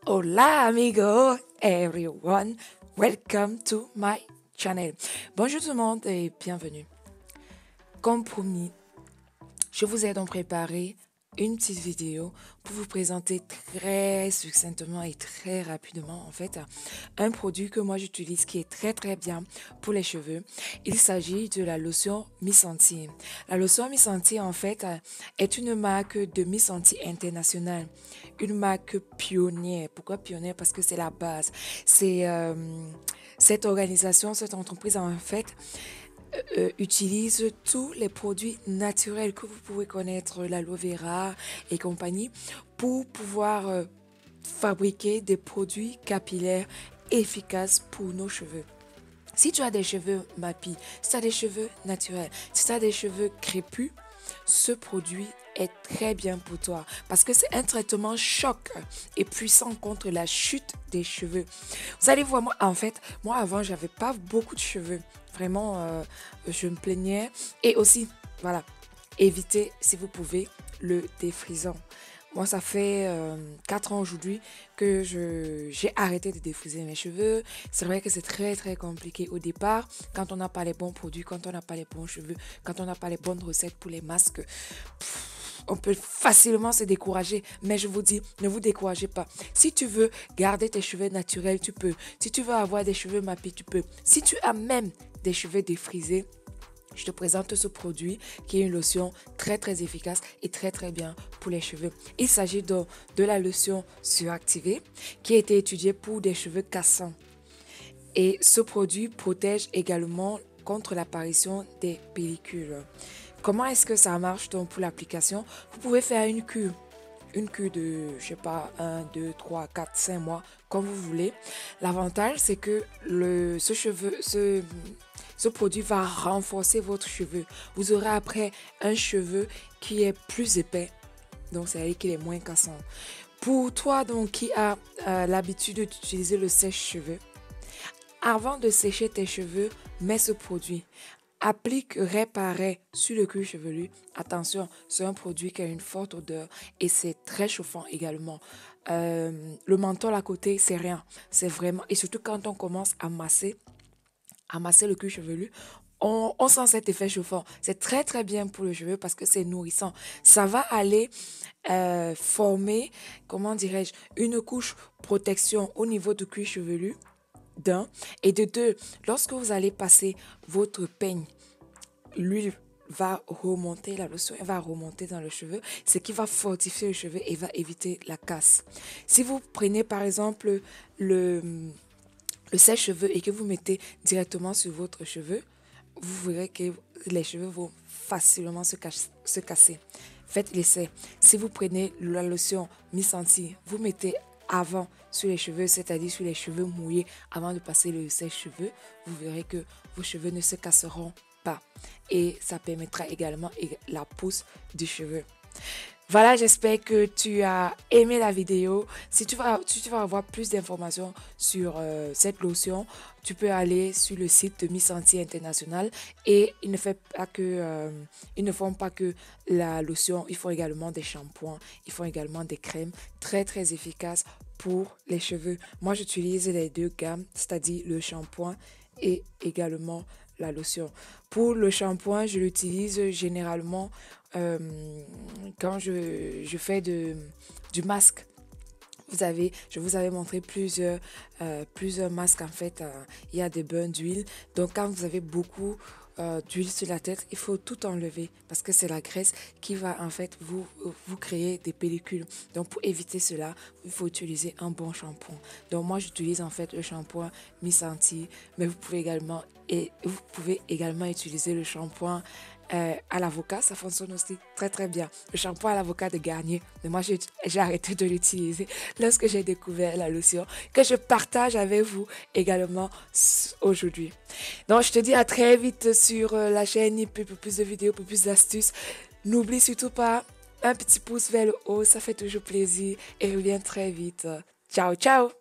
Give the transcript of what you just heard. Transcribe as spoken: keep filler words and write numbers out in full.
Hola amigo, everyone, welcome to my channel. Bonjour tout le monde et bienvenue. Comme promis, je vous ai donc préparé une petite vidéo pour vous présenter très succinctement et très rapidement en fait un produit que moi j'utilise qui est très très bien pour les cheveux. Il s'agit de la lotion Miss Anti. La lotion Miss Anti en fait est une marque de Miss Anti International, une marque pionnière. Pourquoi pionnière? Parce que c'est la base. C'est euh, cette organisation, cette entreprise en fait euh, utilise tous les produits naturels que vous pouvez connaître, l'aloe vera et compagnie, pour pouvoir euh, fabriquer des produits capillaires efficaces pour nos cheveux. Si tu as des cheveux mappy, si tu as des cheveux naturels, si tu as des cheveux crépus, ce produit est très bien pour toi parce que c'est un traitement choc et puissant contre la chute des cheveux. Vous allez voir, moi, en fait, moi avant, j'avais pas beaucoup de cheveux. Vraiment, euh, je me plaignais. Et aussi, voilà, évitez, si vous pouvez, le défrisant. Moi, ça fait euh, quatre ans aujourd'hui que je, j'ai arrêté de défriser mes cheveux. C'est vrai que c'est très, très compliqué au départ. Quand on n'a pas les bons produits, quand on n'a pas les bons cheveux, quand on n'a pas les bonnes recettes pour les masques, pff, on peut facilement se décourager. Mais je vous dis, ne vous découragez pas. Si tu veux garder tes cheveux naturels, tu peux. Si tu veux avoir des cheveux mappés, tu peux. Si tu as même des cheveux défrisés, je te présente ce produit qui est une lotion très très efficace et très très bien pour les cheveux. Il s'agit donc de la lotion suractivée qui a été étudiée pour des cheveux cassants. Et ce produit protège également contre l'apparition des pellicules. Comment est-ce que ça marche donc pour l'application? Vous pouvez faire une cure. Une cure de, je sais pas, un, deux, trois, quatre, cinq mois, comme vous voulez. L'avantage, c'est que le, ce cheveu, ce, ce produit va renforcer votre cheveu. Vous aurez après un cheveu qui est plus épais. Donc, c'est-à-dire qu'il est moins cassant. Pour toi, donc, qui a euh, l'habitude d'utiliser le sèche-cheveux, avant de sécher tes cheveux, mets ce produit. Applique réparer sur le cuir chevelu. Attention, c'est un produit qui a une forte odeur et c'est très chauffant également. Euh, le menthol à côté, c'est rien. C'est vraiment... Et surtout quand on commence à masser, à masser le cuir chevelu, on, on sent cet effet chauffant. C'est très très bien pour le cheveu parce que c'est nourrissant. Ça va aller euh, former, comment dirais-je, une couche protection au niveau du cuir chevelu. D'un. Et de deux, lorsque vous allez passer votre peigne, l'huile va remonter, la lotion va remonter dans le cheveu, ce qui va fortifier le cheveu et va éviter la casse. Si vous prenez par exemple le, le sèche-cheveux et que vous mettez directement sur votre cheveu, vous verrez que les cheveux vont facilement se, se casser. Faites l'essai. Si vous prenez la lotion Miss Anti, vous mettez avant sur les cheveux, c'est-à-dire sur les cheveux mouillés, avant de passer le sèche-cheveux, vous verrez que vos cheveux ne se casseront pas. Et ça permettra également la pousse du cheveu. Voilà, j'espère que tu as aimé la vidéo. Si tu vas, si tu vas avoir plus d'informations sur euh, cette lotion, tu peux aller sur le site de Miss Anti International. Et ils ne, fait pas que, euh, ils ne font pas que la lotion, ils font également des shampoings, ils font également des crèmes très très efficaces pour les cheveux. Moi, j'utilise les deux gammes, c'est-à-dire le shampoing et également la lotion. Pour le shampoing, je l'utilise généralement euh, quand je, je fais de, du masque. Vous avez, je vous avais montré plusieurs, euh, plusieurs masques en fait. Euh, il y a des bains d'huile. Donc quand vous avez beaucoup euh, d'huile sur la tête, il faut tout enlever parce que c'est la graisse qui va en fait vous, vous créer des pellicules. Donc pour éviter cela, il faut utiliser un bon shampoing. Donc moi j'utilise en fait le shampoing Miss Anti, mais vous pouvez également, et vous pouvez également utiliser le shampoing Euh, à l'avocat, ça fonctionne aussi très très bien. Le shampoing à l'avocat de Garnier, mais moi j'ai, j'ai arrêté de l'utiliser lorsque j'ai découvert la lotion que je partage avec vous également aujourd'hui. Donc je te dis à très vite sur la chaîne pour plus de vidéos, pour plus d'astuces. N'oublie surtout pas un petit pouce vers le haut, ça fait toujours plaisir et reviens très vite. Ciao ciao!